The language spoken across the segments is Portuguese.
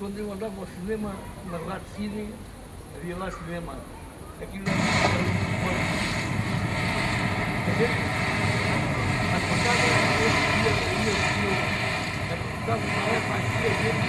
quando eu andava ao cinema, na Rádio Cine, havia lá cinema. Aquilo era a gente, a passada, estava na época aqui, a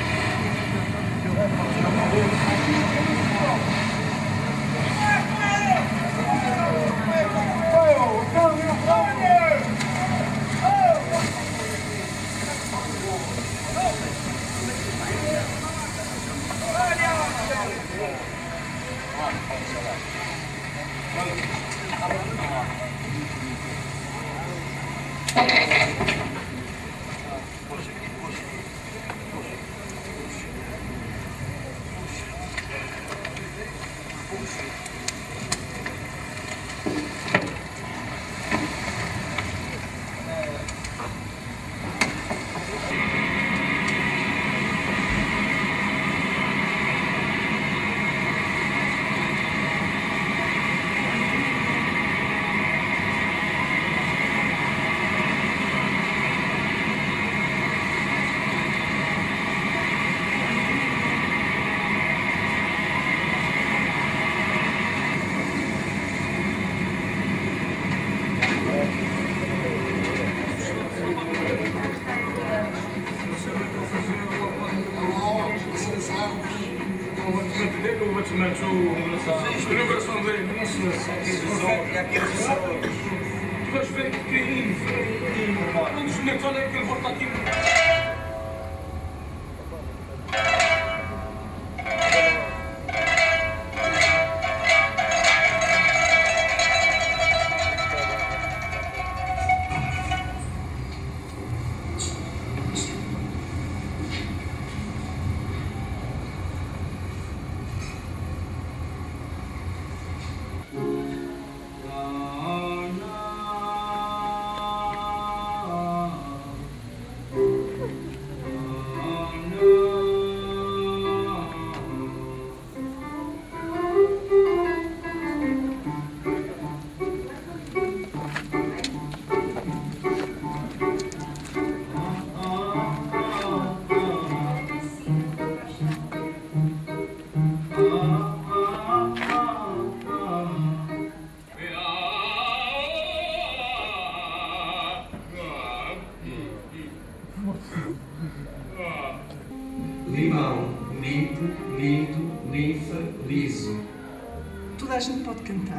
Limão, limpo, lindo, linfa, liso. Toda a gente pode cantar.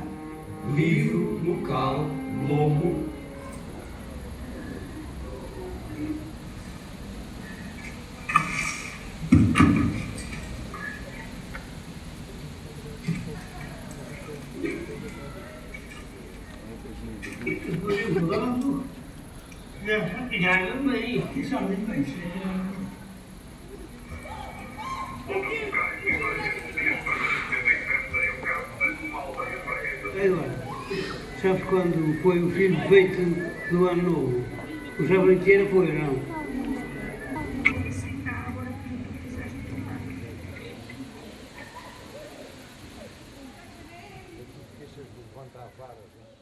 Livro, local, lobo. Agora, sabes quando foi o filho feito do ano novo? O Sabranqueira foi, não? Levantar varas, né?